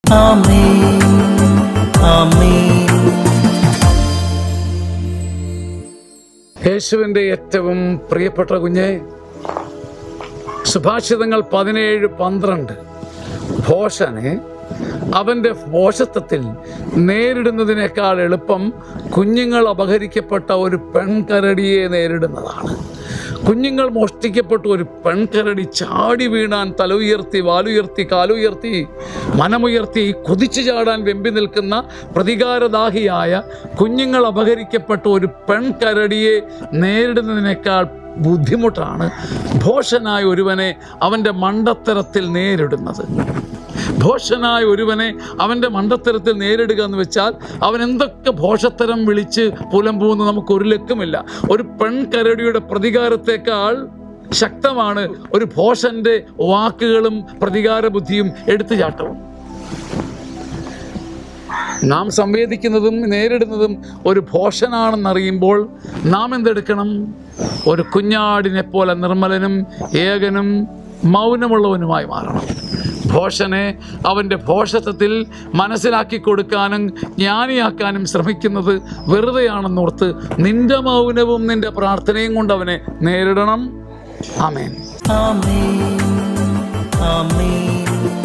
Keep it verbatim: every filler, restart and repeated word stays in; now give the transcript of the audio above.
ആമേൻ ആമേൻ. യേശുവിൻ്റെ ഏറ്റവും പ്രിയപ്പെട്ട കുഞ്ഞെ, സുഭാഷിതങ്ങൾ പതിനേഴ് പന്ത്രണ്ട് ഭോഷനെ അവൻ്റെ ഭോഷത്വത്തിൽ നേരിടുന്നതിനേക്കാൾ എളുപ്പം കുഞ്ഞുങ്ങൾ അപഹരിക്കപ്പെട്ട ഒരു പെൺകരടിയെ നേരിടുന്നതാണ്. കുഞ്ഞുങ്ങൾ മോഷ്ടിക്കപ്പെട്ട ഒരു പെൺകരടി ചാടി വീണാൻ തല ഉയർത്തി വാലുയർത്തി കാലുയർത്തി മനമുയർത്തി കുതിച്ചു ചാടാൻ വെമ്പി നിൽക്കുന്ന പ്രതികാരദാഹിയായ കുഞ്ഞുങ്ങൾ അപഹരിക്കപ്പെട്ട ഒരു പെൺകരടിയെ നേരിടുന്നതിനേക്കാൾ ബുദ്ധിമുട്ടാണ് ഭോഷനായ ഒരുവനെ അവൻ്റെ മണ്ടത്തരത്തിൽ നേരിടുന്നത്. ഭോഷനായ ഒരുവനെ അവൻ്റെ മണ്ടത്തരത്തിൽ നേരിടുക എന്ന് വെച്ചാൽ അവൻ എന്തൊക്കെ ഭോഷത്തരം വിളിച്ച് പുലമ്പൂന്ന് നമുക്കൊരു ലക്കുമില്ല. ഒരു പെൺകരടിയുടെ പ്രതികാരത്തേക്കാൾ ശക്തമാണ് ഒരു ഭോഷൻ്റെ വാക്കുകളും പ്രതികാര ബുദ്ധിയും എടുത്തുചാട്ടവും. നാം സംവേദിക്കുന്നതും നേരിടുന്നതും ഒരു ഭോഷനാണെന്നറിയുമ്പോൾ നാം എന്തെടുക്കണം? ഒരു കുഞ്ഞാടിനെ പോലെ നിർമ്മലനും ഏകനും മൗനമുള്ളവനുമായി മാറണം. ഭോഷനെ അവൻ്റെ ഭോഷത്വത്തിൽ മനസ്സിലാക്കി കൊടുക്കാനും ജ്ഞാനിയാക്കാനും ശ്രമിക്കുന്നത് വെറുതെയാണെന്നോർത്ത് നിന്റെ മൗനവും നിന്റെ പ്രാർത്ഥനയും കൊണ്ട് അവനെ നേരിടണം. ആമേൻ ആമേൻ ആമേൻ.